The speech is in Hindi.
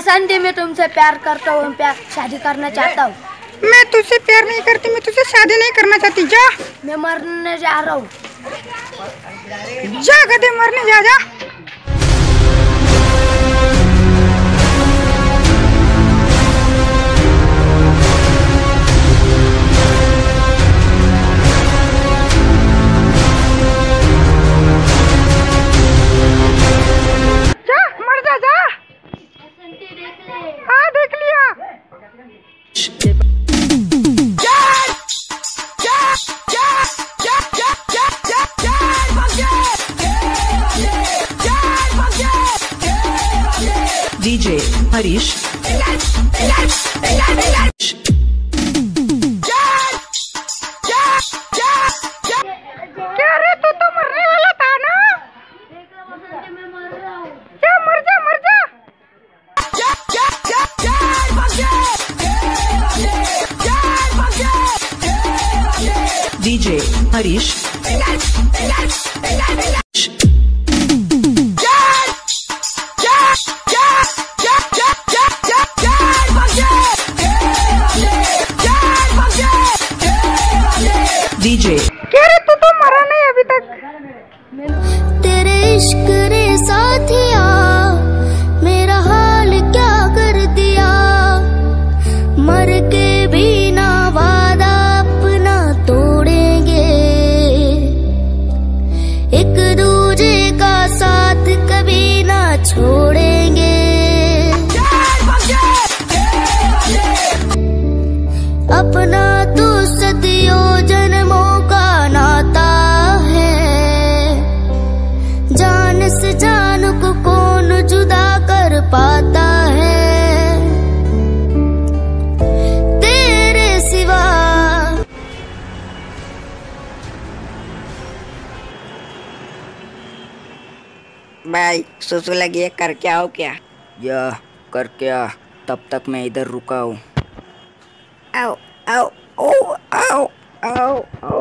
बसंती, मैं तुमसे प्यार करता हूँ, शादी करना चाहता हूँ। मैं तुझसे प्यार नहीं करती, मैं तुझसे शादी नहीं करना चाहती। जा, मैं मरने जा रहा हूँ। जा गधे, मरने जा। जा DJ Harish. क्या रे, तू तो मरने वाला था ना? मैं मर रहा हूँ। क्या, मर जा, मर जा। DJ Harish. DJ. क्या रे, तू तो मरा नहीं अभी तक। तेरे इश्क रे साथिया, मेरा हाल क्या कर दिया। मर के भी ना वादा अपना तोड़ेंगे, एक दूजे का साथ कभी ना छोड़ेंगे। अपना तो सदियों जन्मों का नाता है, जान से जान को कौन जुदा कर पाता है तेरे सिवा। भाई सुसु लगी है, करके आओ क्या? या करके आ, तब तक मैं इधर रुका हूँ। आओ आओ, ओ आओ आओ आओ।